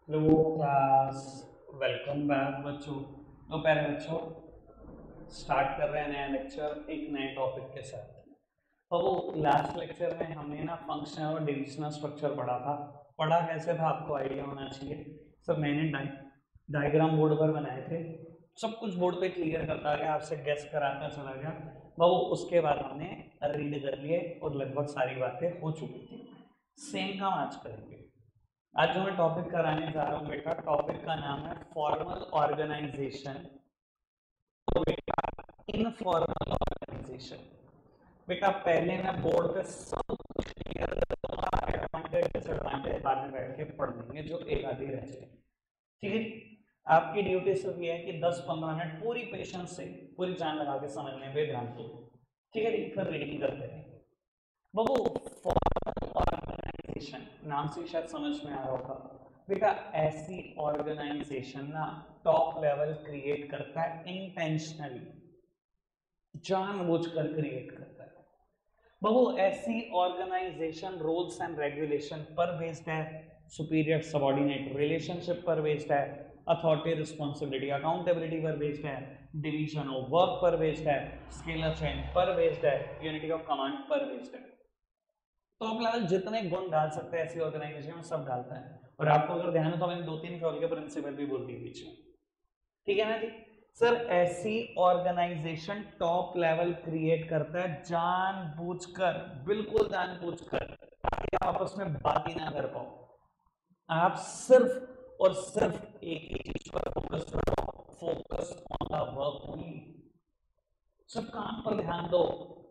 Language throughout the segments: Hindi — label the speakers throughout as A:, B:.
A: हेलो क्लास, वेलकम बैक बच्चों। तो पहले बच्चों स्टार्ट कर रहे हैं नया लेक्चर एक नए टॉपिक के साथ। तो वो लास्ट लेक्चर में हमने ना फंक्शनल और डिविजनल स्ट्रक्चर पढ़ा कैसे था आपको आइडिया होना चाहिए। सब मैंने डायग्राम बोर्ड पर बनाए थे, सब कुछ बोर्ड पे क्लियर करता गया, आपसे गेस कराता चला गया। वो उसके बाद हमने रीड कर लिए और लगभग सारी बातें हो चुकी थी। सेम काम आज करेंगे। आज जो मैं टॉपिक कराने जा रहा हूँ बेटा, टॉपिक का नाम है फॉर्मल ऑर्गेनाइजेशन और बेटा इनफॉर्मल ऑर्गेनाइजेशन। बेटा पहले मैं बोर्ड पे सब कुछ क्लियर कर दूंगा, एडवांटेज डिसएडवांटेज बाद में बैठ के पढ़ लेंगे जो एक आधी रह जाए। ठीक है, आपकी ड्यूटी सिर्फ ये है कि 10-15 मिनट पूरी पेशेंस से पूरी जान लगा के समझने पे ध्यान दो। ठीक है, फिर रीडिंग करते हैं। बाबू, फॉर्मल ऑर्गेनाइजेशन नाम से शायद समझ में आ रहा होगा बेटा। ऐसी ऑर्गेनाइजेशन ना टॉप लेवल क्रिएट करता है, इंटेंशनली जानबूझकर क्रिएट करता है। बाबू, ऐसी ऑर्गेनाइजेशन रूल्स एंड रेगुलेशन पर बेस्ड है, सुपीरियर सबऑर्डिनेट रिलेशनशिप पर बेस्ड है, अथॉरिटी रिस्पॉन्सिबिलिटी अकाउंटेबिलिटी पर बेस्ड है, डिवीजन ऑफ वर्क पर बेस्ड है, स्केलर चेन पर बेस्ड है, यूनिटी ऑफ कमांड पर बेस्ड है। टॉप लेवल जितने गुण डाल सकते हैं ऐसी ऑर्गेनाइजेशन में सब डालता है। और आपको अगर ध्यान हो तो मैंने 2-3 फ्लोर के प्रिंसिपल भी बोल दिए बीच में। ठीक है ना जी। सर, ऐसी ऑर्गेनाइजेशन टॉप लेवल क्रिएट करता है जानबूझकर, बिल्कुल जानबूझकर, ताकि आप आपस में बात ही ना कर पाओ। आप सिर्फ और सिर्फ एक ही चीज पर फोकस करो, focus on the work only. सिर्फ काम पर ध्यान दो।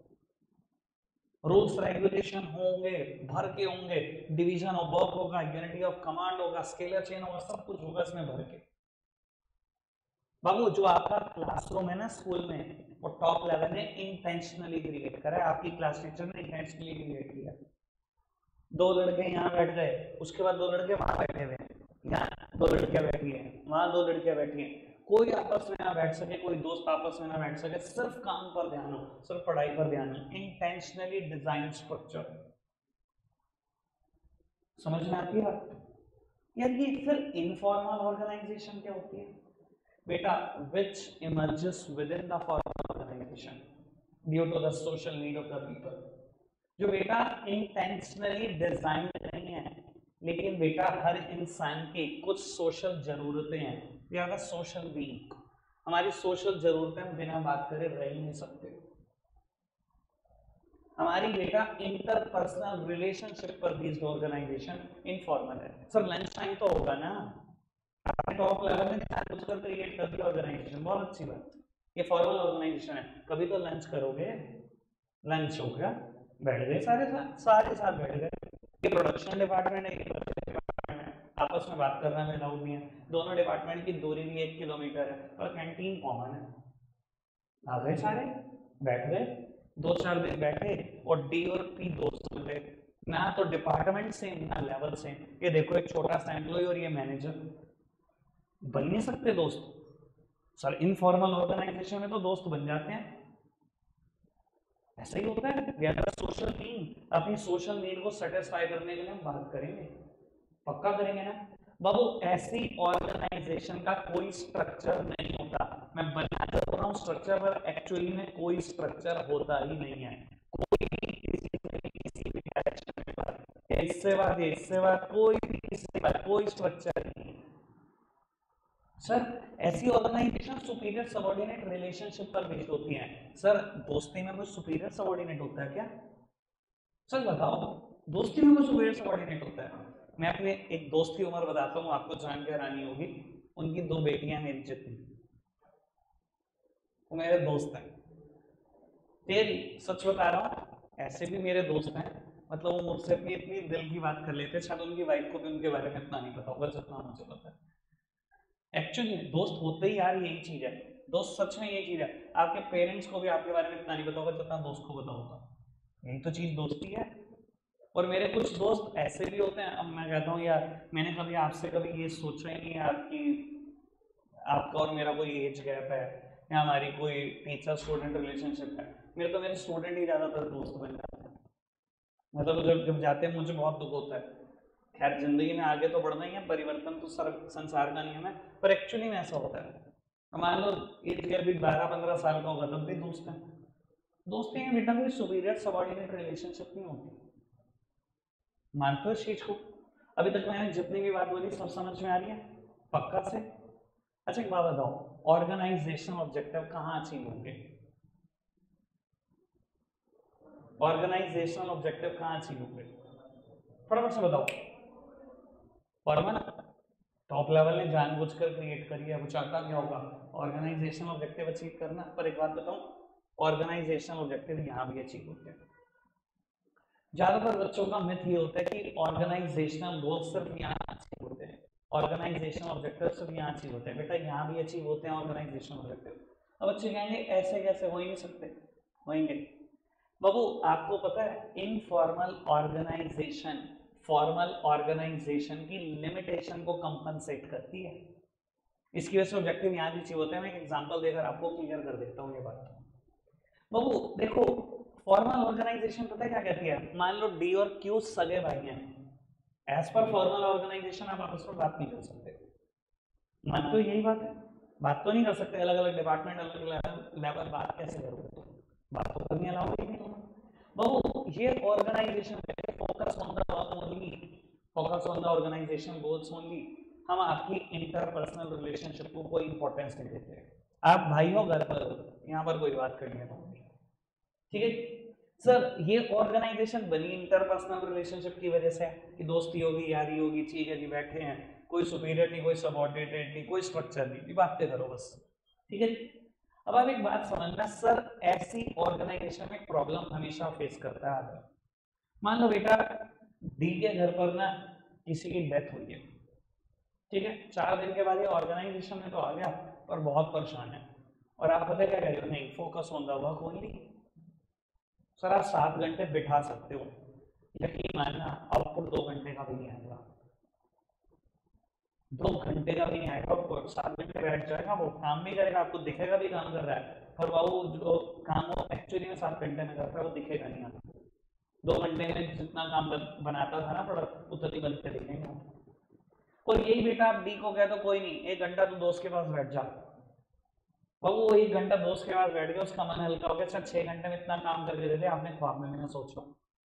A: रूल्स रेगुलेशन होंगे, भर के होंगे, डिवीजन ऑफ वर्क होगा, यूनिटी ऑफ कमांड होगा, स्केलर चेन होगा, सब कुछ होगा इसमें भर के। बाबू, जो आपका क्लासरूम है ना स्कूल में, वो टॉप लेवल ने इंटेंशनली क्रिएट करा है, आपकी क्लास टीचर ने इंटेंशनली क्रिएट किया। दो लड़के यहाँ बैठ गए, उसके बाद दो लड़के वहां बैठे हुए हैं, यहाँ दो लड़कियां बैठी हैं, वहां दो लड़कियां बैठी हैं। कोई आपस में ना बैठ सके, कोई दोस्त आपस में ना बैठ सके, सिर्फ काम पर ध्यान हो, सिर्फ पढ़ाई पर ध्यान हो। Intentionally design structure. समझ में आती है बात? यार ये फिर इनफॉर्मल ऑर्गेनाइजेशन क्या होती है बेटा? Which emerges within the formal organisation due to the social need of the people. जो बेटा इंटेंशनली डिजाइन नहीं है, लेकिन बेटा हर इंसान की कुछ सोशल जरूरतें हैं। We are the social being. हमारी सोशल जरूरतें हम बिना बात करे रह ही नहीं सकते। हमारी बेटा इंटरपर्सनल रिलेशनशिप पर बेस्ड ऑर्गेनाइजेशन इनफॉर्मल है। सर लंच टाइम तो होगा ना, आपने टॉप लेवल में जानबूझकर क्रिएट कर दिया ऑर्गेनाइजेशन, बहुत अच्छी बात। ये फॉर्मल ऑर्गेनाइजेशन है, कभी तो लंच करोगे। लंच हो गया, बैठ गए सारे साथ बैठ गए। ये प्रोडक्शन डिपार्टमेंट है, ये डिपार्टमेंट है, आपस में बात करना में अलाउड नहीं है। दोनों डिपार्टमेंट की दूरी भी 1 किलोमीटर है, पर कैंटीन कॉमन है। आ गए सारे, बैठ गए, 2-4 दिन बैठे और डी और पी दोस्त हो गए। ना तो डिपार्टमेंट सेम ना लेवल सेम। ये देखो, एक छोटा सा एम्प्लॉय और ये मैनेजर बन नहीं सकते दोस्त। सर इनफॉर्मल ऑर्गेनाइजेशन में तो दोस्त बन जाते हैं। ऐसा ही होता है। We are social being. अपनी सोशल नीड को सेटिस्फाई करने के लिए हम बात करेंगे, पक्का करेंगे ना बाबू। ऐसी ऑर्गेनाइजेशन का कोई स्ट्रक्चर नहीं होता। मैं बना तो रहा हूँ स्ट्रक्चर, पर एक्चुअली में कोई स्ट्रक्चर होता ही नहीं है। कोई भी किसी भी डायरेक्शन में बात, इससे बात कोई भी किसी बात, कोई स्ट्रक्चर नहीं। सर ऐसी ऑर्गेनाइजेशन सुपीरियर सबऑर्डिनेट रिलेशनशिप पर बेस्ड होती हैं। सर दोस्ती में कोई सुपीरियर सबऑर्डिनेट होता है क्या? सर बताओ, दोस्ती में कोई सुपीरियर सबऑर्डिनेट होता है? मैं अपने एक दोस्त की उम्र बताता हूँ, आपको जान के हैरानी होगी। उनकी 2 बेटियां मेरी जितनी, वो मेरे दोस्त हैं। तेरी सच बता रहा हूँ, ऐसे भी मेरे दोस्त हैं। मतलब वो मुझसे अपनी इतनी दिल की बात कर लेते, शायद उनकी वाइफ को भी उनके बारे में इतना नहीं पता होगा जितना मुझे पता है। एक्चुअली दोस्त होते ही यार यही चीज है। दोस्त सच में यही चीज है। आपके पेरेंट्स को भी आपके बारे में इतना नहीं पता होगा जितना दोस्त को पता होगा। यही तो चीज दोस्ती है। और मेरे कुछ दोस्त ऐसे भी होते हैं, अब मैं कहता हूँ यार, मैंने कभी आपसे कभी ये सोचा ही नहीं है आपकी, आपका और मेरा कोई एज गैप है या हमारी कोई टीचर स्टूडेंट रिलेशनशिप है। मेरे तो मेरे स्टूडेंट ही ज्यादातर दोस्त बन जाते हैं। मतलब जब जब जाते हैं मुझे बहुत दुख होता है। खैर जिंदगी में आगे तो बढ़ना ही है, परिवर्तन तो संसार का नियम है, पर एक्चुअली में ऐसा होता है। मान लो एक अभी 12-15 साल का होगा तब भी दोस्त है, दोस्ती में बेटा कोई सुपीरियर सबऑर्डिनेट रिलेशनशिप नहीं होती। मानते हो इस चीज को? अभी तक मैंने जितनी भी बात बोली सब समझ में आ रही है पक्का से? अच्छा एक बात बताओ, ऑर्गेनाइजेशनल ऑब्जेक्टिव कहाँ अचीव होंगे? ऑर्गेनाइजेशनल ऑब्जेक्टिव कहाँ अचीव होंगे फटाफट से बताओ। फॉर्मल टॉप लेवल ने जानबूझकर क्रिएट करी है, वो चाहता क्या होगा? ऑर्गेनाइजेशनल ऑब्जेक्टिव अचीव करना। पर एक बात बताऊं, ऑर्गेनाइजेशनल ऑब्जेक्टिव यहाँ भी अचीव होते हैं। ज्यादातर बच्चों का मिथ ये होता है कि ऑर्गेनाइजेशनल गोल सिर्फ यहाँ अचीव होते हैं, ऑर्गेनाइजेशनल ऑब्जेक्टिव सिर्फ यहाँ अचीव होते हैं। बेटा यहाँ भी अचीव होते हैं ऑर्गेनाइजेशनल ऑब्जेक्टिव। अब बच्चे कहेंगे ऐसे कैसे? हो ही नहीं सकते। होंगे बाबू। आपको पता है इनफॉर्मल ऑर्गेनाइजेशन फॉर्मल ऑर्गेनाइजेशन की लिमिटेशन को कंपनसेट करती है, इसकी वजह से ऑब्जेक्टिव यहाँ भी अचीव होते हैं। मैं एक एग्जांपल देकर आपको क्लियर कर देता हूँ ये बात। बाबू देखो, फॉर्मल ऑर्गेनाइजेशन पता है क्या कहती है? मान लो डी और क्यू सगे भाई हैं, एज पर फॉर्मल ऑर्गेनाइजेशन आप आपस में बात नहीं कर सकते। मान तो यही बात है, बात तो नहीं कर सकते। अलग अलग डिपार्टमेंट अलग अलग लेवल बात कैसे करोगे? तो बात तो करनी अलाउ ही नहीं। बाबू ये organisation focus on the work only, focus on the organisation goals only. हम आपकी इंटरपर्सनल रिलेशनशिप को कोई इंपॉर्टेंस नहीं देते। आप भाई हो, घर पर हो, यहाँ पर कोई बात करनी है तो ठीक है सर। ये ऑर्गेनाइजेशन बनी इंटरपर्सनल रिलेशनशिप की वजह से कि दोस्ती होगी, यारी होगी, ठीक है जी, बैठे हैं, कोई सुपीरियर नहीं, कोई सबऑर्डिनेट नहीं, कोई स्ट्रक्चर नहीं, बातें करो बस, ठीक है जी। अब आप एक बात समझना सर, ऐसी ऑर्गेनाइजेशन में प्रॉब्लम हमेशा फेस करता है। मान लो बेटा डी के घर पर ना किसी की डेथ हुई है, ठीक है, 4 दिन के बाद ये ऑर्गेनाइजेशन में तो आ गया पर बहुत परेशान है, और आप पता क्या कह रहे हो? नहीं, focus on the work only. Sir आप 7 घंटे बिठा सकते हो, यकीन मानना आउटपुट 2 घंटे का भी नहीं आएगा, 2 घंटे का भी नहीं आएगा। 7 घंटे बैठ जाएगा, वो काम भी करेगा, आपको दिखेगा भी काम कर रहा है, पर वो जो काम वो एक्चुअली में 7 घंटे में करता है वो दिखेगा नहीं आपको। 2 घंटे में जितना काम बनाता था ना प्रोडक्ट, उतनी बनते दिखेंगे। और यही बेटा आप डी को कह दो कोई नहीं, 1 घंटा तो दोस्त के पास बैठ जा, वो 1 घंटा दोस्त के पास बैठ गया, उसका मन हल्का हो गया, सर 6 घंटे में इतना काम करके देते आपने ख्वाब में भी ना सोचा।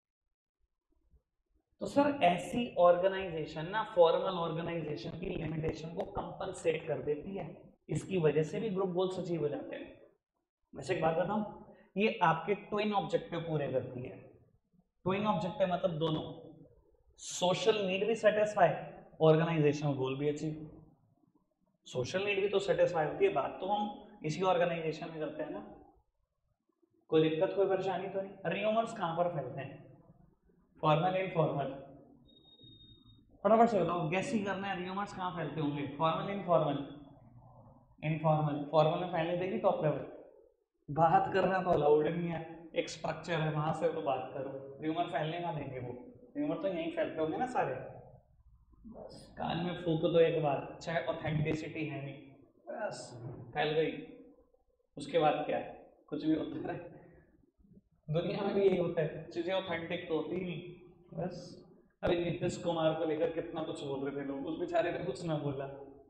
A: तो सर ऐसी ऑर्गेनाइजेशन ना फॉर्मल ऑर्गेनाइजेशन की लिमिटेशन को कंपनसेट कर देती है, इसकी वजह से भी ग्रुप गोल्स अचीव हो जाते हैं। वैसे एक बात बताऊं, ये आपके ट्विन ऑब्जेक्टिव पूरे करती है। ट्विन ऑब्जेक्टिव मतलब दोनों, सोशल नीड भी सेटिस्फाई, ऑर्गेनाइजेशनल गोल भी अचीव। सोशल नीड भी तो सेटिस्फाई होती है, बात तो हम इसी ऑर्गेनाइजेशन में करते हैं ना। कोई दिक्कत कोई परेशानी तो नहीं। रियूमर्स कहां पर फैलते हैं? फॉर्मल इनफॉर्मल, फटाफट से बताओ, गैस ही करना है, रियूमर्स कहां फैलते होंगे? Formal informal? इनफॉर्मल। फॉर्मल में फैलने देगी टॉप लेवल, बात करना तो अलाउड नहीं है, एक स्ट्रक्चर है वहां से तो बात करो। रियूमर फैलने ना देंगे, वो रियूमर तो यहीं फैलते होंगे ना सारे। बस कान में फूक दो एक बार, चाहे ऑथेंटिसिटी है नहीं, बस फैल गई। उसके बाद क्या है? कुछ भी होता है, दुनिया में भी यही होता है, चीजें ऑथेंटिक तो होती ही नहीं। बस अभी नीतीश कुमार को लेकर कितना कुछ बोल रहे थे लोग, उस बेचारे ने कुछ ना बोला।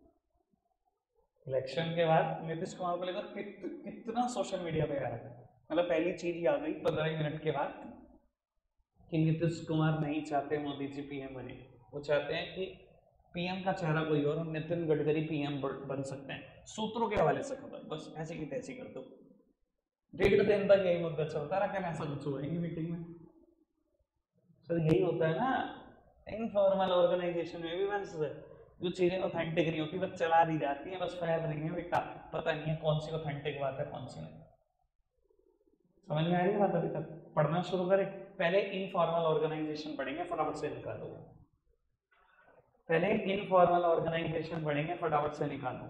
A: इलेक्शन के बाद नीतीश कुमार को लेकर कितना सोशल मीडिया पे आ रहा है। मतलब पहली चीज ही आ गई 15 मिनट के बाद कि नीतीश कुमार नहीं चाहते मोदी जी पीएम बने, वो चाहते हैं कि पीएम का चेहरा कोई और, हम नितिन गडकरी पीएम बन सकते हैं। सूत्रों के हवाले से खबर, बस ऐसी की तैसी कर दो। 1.5 दिन तक यही मुद्दा चलता रहा, क्या ऐसा कुछ हुआ ही मीटिंग में। सर यही होता है ना इनफॉर्मल ऑर्गेनाइजेशन में भी, बस जो चीजें ऑथेंटिक नहीं होती बस चला दी जाती है, बस फैल रही है बेटा, पता नहीं है कौन सी ऑथेंटिक बात है कौन सी नहीं। समझ में आ रही है बात? अभी तक पढ़ना शुरू करें। पहले इनफॉर्मल ऑर्गेनाइजेशन पढ़ेंगे, फटाफट से निकालो। पहले इनफॉर्मल ऑर्गेनाइजेशन पढ़ेंगे, फटाफट से निकालो।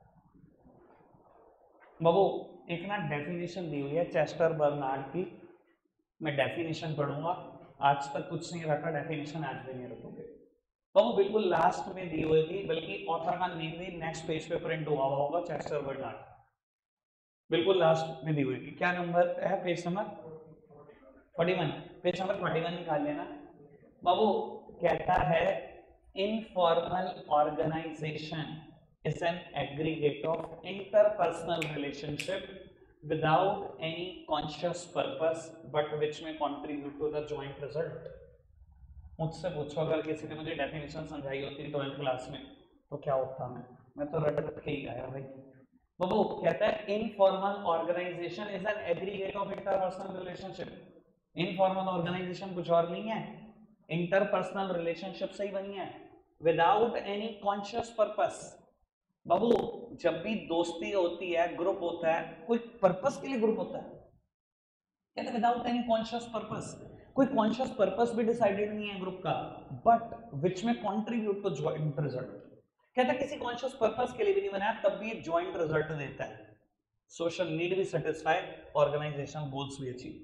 A: बाबू एक ना डेफिनेशन दी हुई है चेस्टर बर्नार्ड की, मैं डेफिनेशन पढ़ूंगा। आज तक कुछ नहीं रखा डेफिनेशन, आज भी नहीं रखोगे। बाबू बिल्कुल लास्ट में दी हुई थी, बल्कि ऑथर का नेम भी नेक्स्ट पेज पे प्रिंट हुआ होगा, चेस्टर बर्नार्ड, बिल्कुल लास्ट में दी हुई थी। क्या नंबर है? पेज नंबर 41, पेज नंबर 41 निकाल लेना। बाबू कहता है informal organization is an aggregate of interpersonal relationship without any conscious purpose but which may contribute to the joint result. मुझसे पूछो अगर किसी ने मुझे डेफिनेशन समझाई होती 12th क्लास में तो क्या होता मैं तो रट रट के ही आया भाई। वो कहता है informal organisation is an aggregate of interpersonal relationship. Informal organisation कुछ और नहीं है, इंटरपर्सनल रिलेशनशिप से ही बनी है विदाउट एनी कॉन्शियस पर्पस। बाबू जब भी दोस्ती होती है, ग्रुप होता है, कोई पर्पस के लिए ग्रुप होता है, कहते हैं विदाउट एनी कॉन्शियस पर्पस। कोई कॉन्शियस पर्पस भी डिसाइडेड नहीं है ग्रुप का, बट विच में कंट्रीब्यूट टू जॉइंट रिजल्ट। कहता है किसी कॉन्शियस पर्पस के लिए भी नहीं बनाया तब भी जॉइंट रिजल्ट देता है। सोशल नीड भी सेटिस्फाई, ऑर्गेनाइजेशन गोल्स भी अचीव।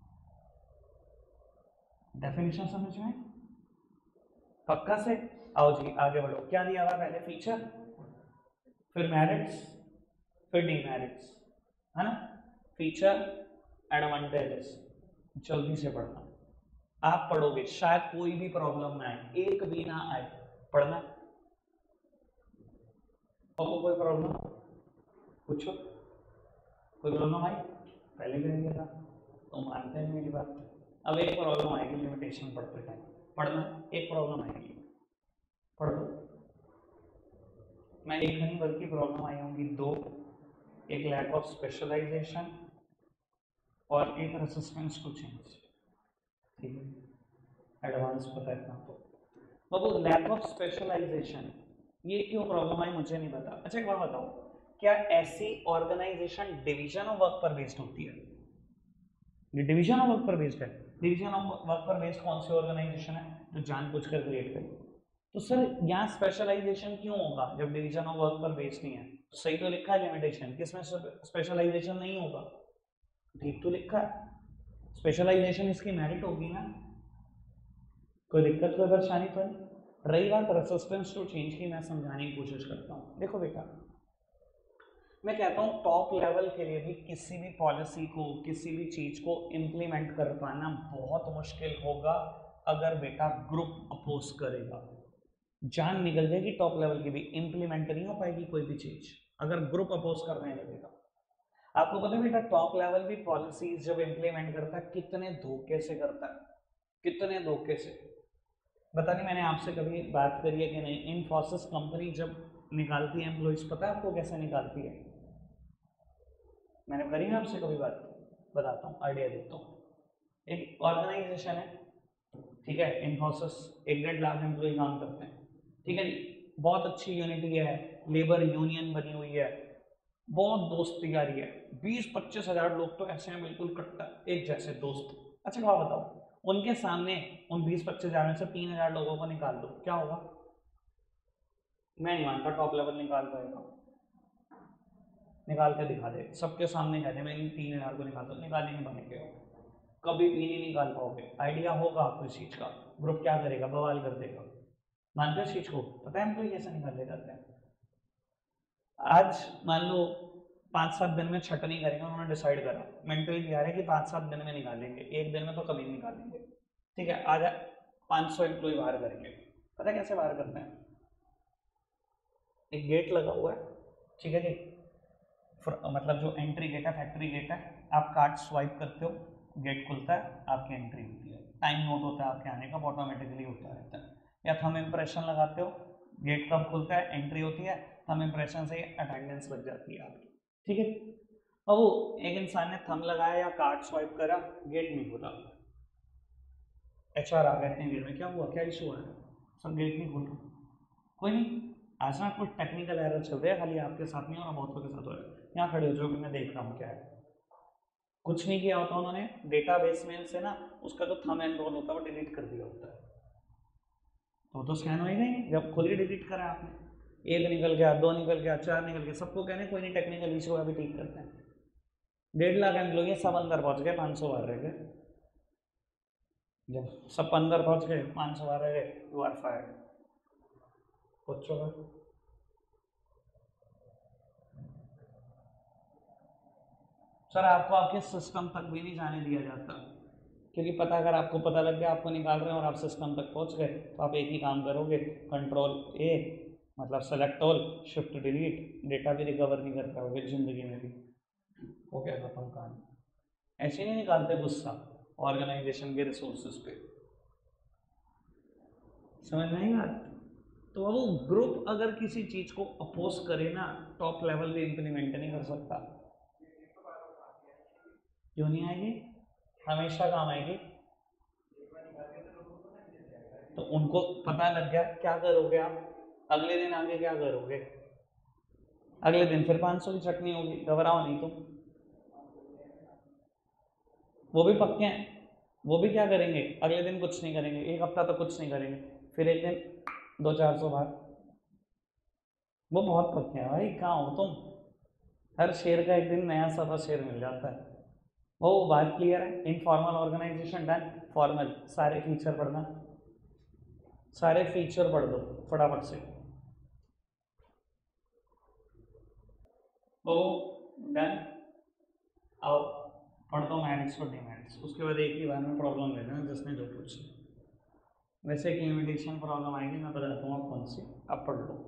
A: डेफिनेशन समझ में पक्का से? आओ जी आगे बढ़ो। क्या दिया हुआ पहले? फीचर, फिर मेरिट्स, फिर डीमेरिट्स, है ना? Feature, advantages. जल्दी से पढ़ना, आप पढ़ोगे शायद कोई भी प्रॉब्लम ना आए, एक भी ना आए। पढ़ना और कोई प्रॉब्लम पूछो। कोई प्रॉब्लम आई? पहले कह दिया था तो मानते हैं मेरी बात। अब एक प्रॉब्लम आएगी लिमिटेशन पढ़ते टाइम, पढ़ना एक प्रॉब्लम आएगी, पढ़ दो। मैं एक नहीं बल्कि प्रॉब्लम आई होंगी दो, एक लैक ऑफ स्पेशलाइजेशन और एक रेसिस्टेंस टू चेंज। ठीक है, एडवांस पता है आपको। बाबू लैक ऑफ स्पेशलाइजेशन ये क्यों प्रॉब्लम आई मुझे नहीं पता। अच्छा एक बात बताओ, क्या ऐसी ऑर्गेनाइजेशन डिवीजन ऑफ वर्क पर बेस्ड होती है? ये डिवीजन ऑफ वर्क पर बेस्ड है। डिवीजन ऑफ वर्क पर बेस्ड कौन सी ऑर्गेनाइजेशन है जो जानबूझकर क्रिएट करी? तो सर यहाँ स्पेशलाइजेशन क्यों होगा जब डिवीजन ऑफ वर्क पर बेस्ड नहीं है? तो सही तो लिखा है लिमिटेशन, किसमें स्पेशलाइजेशन नहीं होगा? ठीक तो लिखा है, स्पेशलाइजेशन इसकी मेरिट होगी ना, कोई दिक्कत कोई परेशानी तो नहीं। रही बात रेसिस्टेंस टू चेंज की, मैं समझाने की कोशिश करता हूँ। देखो बेटा, मैं कहता हूँ टॉप लेवल के लिए भी किसी भी पॉलिसी को, किसी भी चीज को इम्प्लीमेंट कर पाना बहुत मुश्किल होगा अगर बेटा ग्रुप अपोज करेगा। जान निकल जाएगी टॉप लेवल की भी, इम्प्लीमेंट नहीं हो पाएगी कोई भी चीज अगर ग्रुप अपोज करने लगेगा। आपको पता है बेटा टॉप लेवल भी पॉलिसीज जब इम्प्लीमेंट करता है कितने धोखे से करता है, कितने धोखे से। पता नहीं मैंने आपसे कभी बात करी है कि नहीं, इन्फोसिस कंपनी जब निकालती है एम्प्लॉइज, पता है आपको कैसे निकालती है? मैंने करी है आपसे कभी बात? बताता हूँ, आइडिया देता हूँ। एक ऑर्गेनाइजेशन है, ठीक है, इन्फोसिस 1.5 लाख एम्प्लॉय काम करते हैं, ठीक है जी, बहुत अच्छी यूनिटी है, लेबर यूनियन बनी हुई है, बहुत दोस्ती आ रही है, 20-25 हज़ार लोग तो ऐसे हैं बिल्कुल कट्टा एक जैसे दोस्त। अच्छा क्या बताओ, उनके सामने उन 20-25 हज़ार में से 3,000 लोगों को निकाल दो, क्या होगा? मैं नहीं मानता टॉप लेवल निकाल पाएगा। निकाल के दिखा दे, सबके सामने कह दे मैं इन 3,000 को निकाल दो, निकाल ही नहीं पाएंगे, कभी भी नहीं निकाल पाओगे। आइडिया होगा आपको इस चीज का, ग्रुप क्या करेगा, बवाल कर देगा। मानते हो इस चीज को? पता है हम कोई कैसे निकाल ले जाते हैं? आज मान लो 5-7 दिन में छटनी करेंगे, उन्होंने डिसाइड करा, मेंटली तैयार है कि 5-7 दिन में निकालेंगे, एक दिन में तो कभी नहीं निकालेंगे, ठीक है। आज 500 एम्प्लॉय बाहर करेंगे। पता है कैसे बाहर करते हैं? एक गेट लगा हुआ है, ठीक है जी, मतलब जो एंट्री गेट है, फैक्ट्री गेट है, आप कार्ड स्वाइप करते हो, गेट खुलता है, आपकी एंट्री होती है, टाइम नोट होता है आपके आने का, ऑटोमेटिकली होता रहता है। या थंब इम्प्रेशन लगाते हो, गेट कब खुलता है, एंट्री होती है, थंब इम्प्रेशन से अटेंडेंस लग जाती है आपकी, ठीक है। अब वो एक इंसान ने थंब लगाया या कार्ड स्वाइप करा, गेट नहीं खुला, HR आ गए इतनी देर में, क्या हुआ, क्या इशू है? सब गेट नहीं खुल रहा। कोई नहीं, आज ना कुछ टेक्निकल एरर चल रहा है, खाली आपके साथ नहीं और बहुतों के साथ हो रहा है। यहाँ खड़े हो जो भी मैं देख रहा हूँ क्या है। कुछ नहीं किया होता उन्होंने, डेटाबेस में से ना उसका जो थंब एनरोल होता है वो डिलीट कर दिया होता है, तो स्कैन होएगा ही नहीं जब खुद ही डिलीट करा आपने। एक निकल गया, 2 निकल गया, 4 निकल गया, सबको कहने कोई नहीं, टेक्निकल इशू है अभी ठीक करते हैं। 1.5 लाख एम्प्लॉय सब अंदर पहुंच गए, 500 बाहर रह गए। जब सब अंदर पहुंच गए, 500 बाहर रह गए, यू आर फायर्ड। पूछो सर, आपको आपके सिस्टम तक भी नहीं जाने दिया जाता, क्योंकि पता अगर आपको पता लग गया आपको निकाल रहे हैं और आप सिस्टम तक पहुंच गए तो आप एक ही काम करोगे, कंट्रोल ए मतलब select all, shift delete, data भी रिकवर नहीं कर पाओगे जिंदगी में भी, वो क्या खत्म काम। ऐसे नहीं निकालते गुस्सा ऑर्गेनाइजेशन के रिसोर्सेज पे, समझ नहीं बात। तो वो ग्रुप अगर किसी चीज को अपोज करे ना, टॉप लेवल पे इंप्लीमेंट नहीं कर सकता। क्यों नहीं आएगी? हमेशा काम आएगी। तो उनको पता लग गया, क्या करोगे आप अगले दिन, आगे क्या करोगे अगले दिन? फिर 500 की चटनी होगी, घबराओ नहीं तुम। वो भी पक्के हैं, वो भी क्या करेंगे अगले दिन? कुछ नहीं करेंगे, एक हफ्ता तो कुछ नहीं करेंगे, फिर एक दिन 200-400 बार। वो बहुत पक्के हैं भाई, कहाँ हो तुम? हर शेर का एक दिन नया सफा शेर मिल जाता है। वो बात क्लियर है। Informal organisation done. फॉर्मल सारे फीचर पढ़ना, सारे फीचर पढ़ दो फटाफट से। वो डन। आओ पढ़ दो मेरिट्स और डिमेरिट्स, उसके बाद एक ही बार में प्रॉब्लम ले लेना जिसने जो पूछी। वैसे एक लिमिटेशन प्रॉब्लम आएगी, मैं बता दूंगा कौन सी, अब पढ़ लो।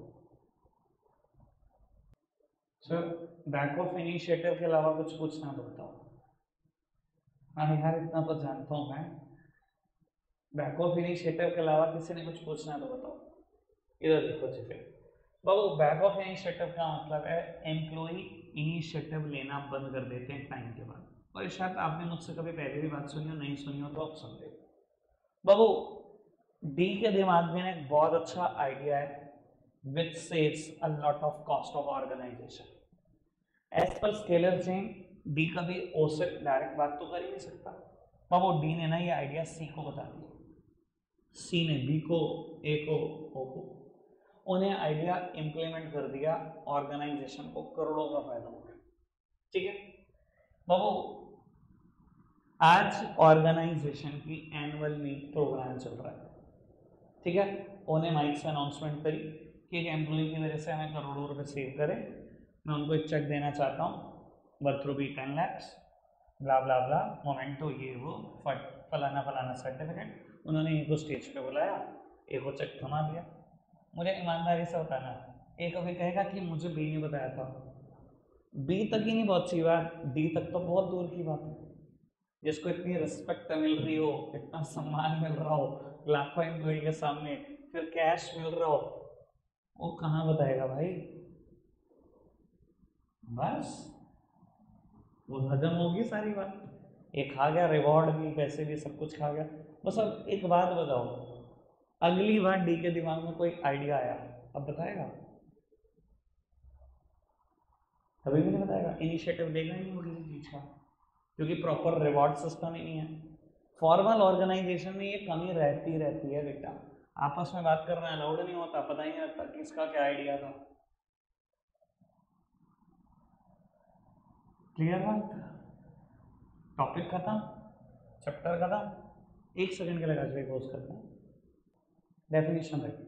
A: सर बैक ऑफ इनिशिएटिव के अलावा कुछ पूछना तो बताओ। हाँ यार इतना तो जानता हूँ मैं, बैक ऑफ इनिशिएटिव के अलावा किसी ने कुछ पूछना तो बताओ। इधर देखो जी, फिर बाबू बैक ऑफ इनिशिएटिव का मतलब है एम्प्लॉई इनिशिएटिव लेना बंद कर देते हैं टाइम के बाद। और शायद आपने मुझसे कभी पहले भी बात सुनी हो, नहीं सुनी हो तो आप सुन लो। बाबू डी के दिमाग में एक बहुत अच्छा आइडिया है which saves a lot of cost of organisation. As per scalar chain डी कभी ओ से डायरेक्ट बात तो कर ही नहीं सकता। बाबू डी ने ना ये आइडिया सी को बता दिया, सी ने बी को, ए को, ओ को, उन्हें आइडिया इंप्लीमेंट कर दिया, ऑर्गेनाइजेशन को करोड़ों का फायदा हो गया। ठीक है बाबू, आज ऑर्गेनाइजेशन की एनुअल मीट प्रोग्राम चल रहा है। ठीक है, उन्हें माइक से अनाउंसमेंट करी कि एक एम्प्लॉय की वजह से हमें करोड़ों रुपए सेव करें, मैं उनको एक चेक देना चाहता हूँ, वर्थ रूपी 10 lakhs, ब्ला ब्ला ब्ला, मोमेंटो ये वो फलाना फलाना सर्टिफिकेट। उन्होंने एक को स्टेज पे बुलाया, एक को चेक थमा दिया। मुझे ईमानदारी से बताना, एक अभी कहेगा कि मुझे बी ने बताया था, बी तक ही नहीं बहुत सी बात, डी तक तो बहुत दूर की बात है। जिसको इतनी रिस्पेक्ट मिल रही हो, इतना सम्मान मिल रहा हो लाखों एम्प्लॉय के सामने, फिर कैश मिल रहा हो, वो कहाँ बताएगा भाई? बस वो हजम होगी सारी बात, एक खा गया, रिवॉर्ड भी, पैसे भी, सब कुछ खा गया। बस अब एक बात बताओ, अगली बार डी के दिमाग में कोई आइडिया आया, अब बताएगा? कभी भी नहीं बताएगा, इनिशिएटिव लेगा ही नहीं वो किसी चीज का, क्योंकि प्रॉपर रिवॉर्ड सिस्टम ही नहीं है। फॉर्मल ऑर्गेनाइजेशन में ये कमी रहती है बेटा, आपस में बात करना अलाउड नहीं होता, पता ही नहीं लगता किसका क्या आइडिया था। क्लियर बात? टॉपिक खत्म, चैप्टर खत्म। 1 सेकंड के लगा के पोज करता हूँ। डेफिनेशन है,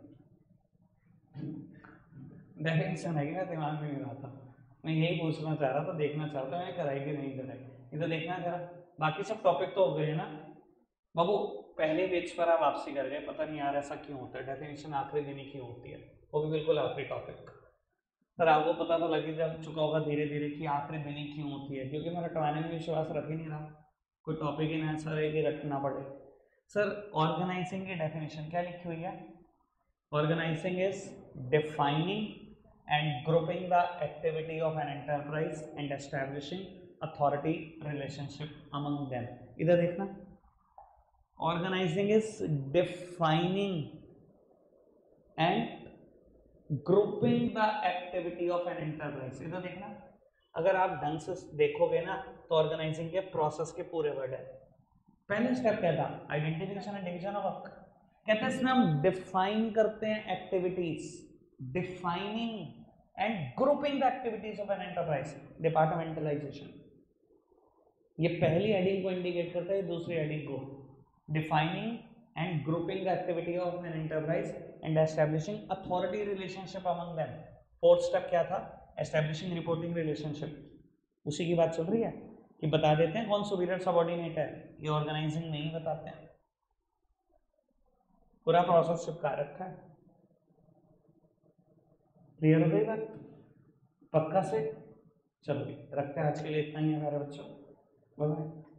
A: डेफिनेशन है कि मैं दिमाग में नहीं रहा था, मैं यही पूछना चाह रहा था, देखना चाहता मैंने कराई कि नहीं कराई, ये तो देखना चाह रहा। बाकी सब टॉपिक तो हो गए ना बाबू। पहले पेज पर आप वापसी कर गए, पता नहीं यार ऐसा क्यों होता है, डेफिनेशन आखिरी दिन ही क्यों होती है, वो भी बिल्कुल आखिरी टॉपिक। सर आपको पता तो लग ही जा चुका होगा धीरे धीरे कि आखिरी दिन ही क्यों होती है, क्योंकि मैं रटवाने में विश्वास रख ही नहीं रहा, कोई टॉपिक ही ना ऐसा रहे कि रटना पड़े। सर ऑर्गेनाइजिंग की डेफिनेशन क्या लिखी हुई है? Organising is defining and grouping the activity of an enterprise and establishing authority relationship among them. इधर देखना, organizing is defining and grouping the activity of an enterprise. इधर देखना, अगर आप ढंग से देखोगे ना तो ऑर्गेनाइजिंग के प्रोसेस के पूरे वर्ड है। पहला स्टेप क्या था? Identification and division of work. कहते हैं इसमें हम डिफाइन करते हैं activities, defining and grouping the activities of an enterprise, departmentalization। ये पहली हेडिंग को इंडिकेट करता है, दूसरी हेडिंग को defining and grouping the activity of an enterprise and establishing authority relationship among them। Fourth step क्या था? establishing reporting relationship। उसी की बात चल रही है कि बता देते हैं कौन सुपीरियर सबऑर्डिनेट है, ये ऑर्गेनाइजिंग में ही बताते हैं, पूरा प्रोसेस चिपका रखा है। क्लियर हो गई बात? पक्का से? चलो रखते हैं, आज के लिए इतना ही है मेरे बच्चों, बाय बाय।